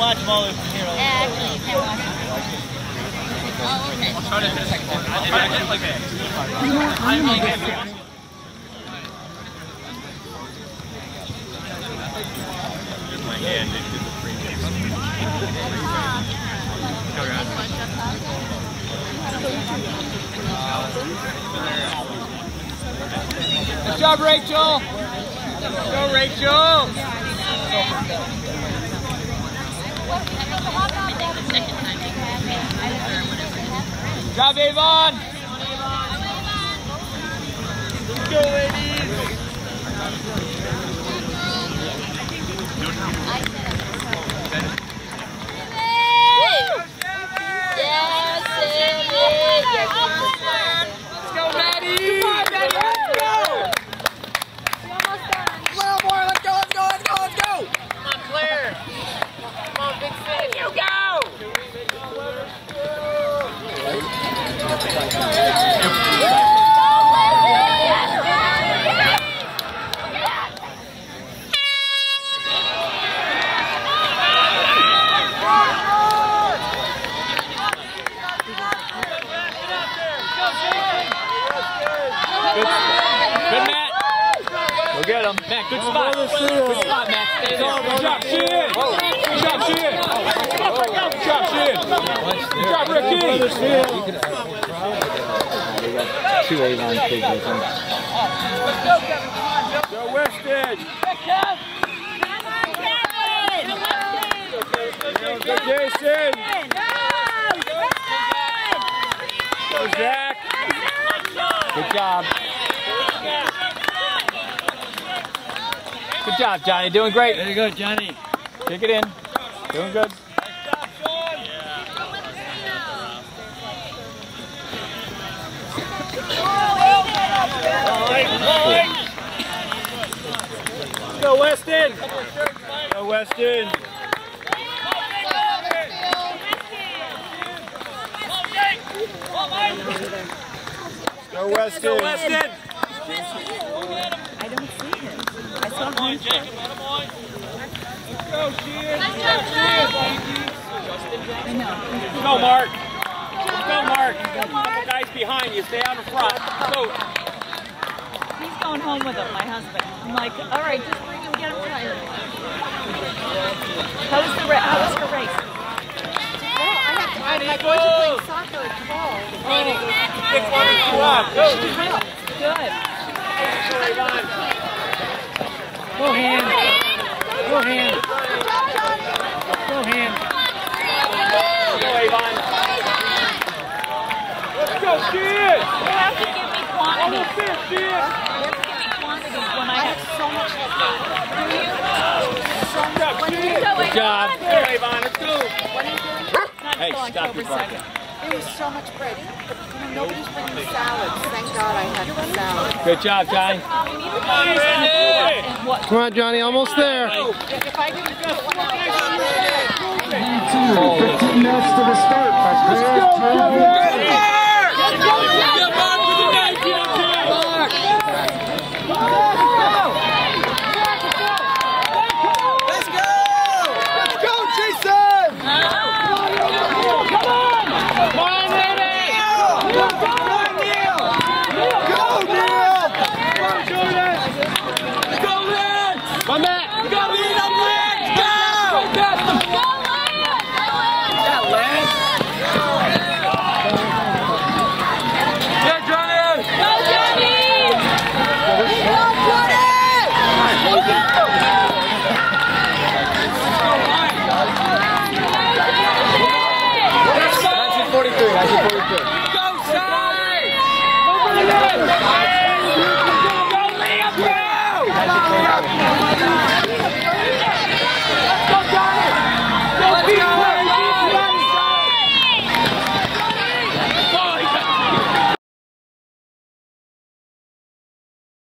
watch them all from here. Actually, you can't watch them. Oh, okay. I'll try to hit a second one. I'll try to hit like that. My hand into the previous. Good job, Rachel! Go, Rachel! Good job, Avon! Let's go, ladies! Get him. Matt, good spot. Good spot, Matt. Stay there. Good job, Sheehan. Good job, Sheehan. Good job, Sheehan. Good job, Ricky. 2 Avon kids, I think. Go, Weston. Go, Jason. Go, Zach. Good job. Good job, Johnny. Doing great. There you go, Johnny. Kick it in. Doing good. Go, Weston. Go, Weston. Go, Weston. Go, Weston. I don't see him. I saw him. Let's go, Sheehan. Go, Mark. Go, Mark. Couple guys behind you. Stay out in front. Go. He's going home with him, my husband. I'm like, all right, just bring him, get him tired. How was the race? My boys are playing soccer at 12. Pick one or two up. Go. Good. Go hand. Go hand. Go hand. Go, Avon. Let's go, Sheehan. You have to give me quantity. Almost there, Sheehan. You have to give me quantities when I have so much to do. Good job. Go, Avon. Let's go. What are you doing? Hey, stop your barking. There was so much bread. Nobody's bringing salads. Thank God I had the salad. Good job, Johnny. Come on, Johnny. Almost there. If I didn't do it when I was 15 minutes to the start. Let's go, Kevin!